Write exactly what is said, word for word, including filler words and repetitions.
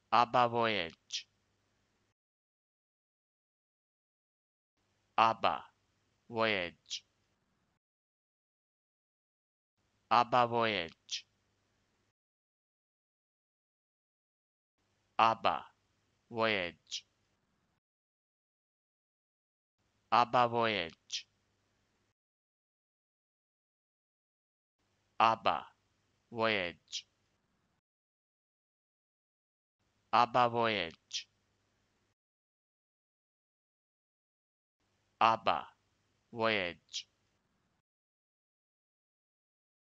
ABBA Voyage. ABBA Voyage. ABBA Voyage. ABBA Voyage. ABBA Voyage. ABBA Voyage. ABBA Voyage. ABBA Voyage.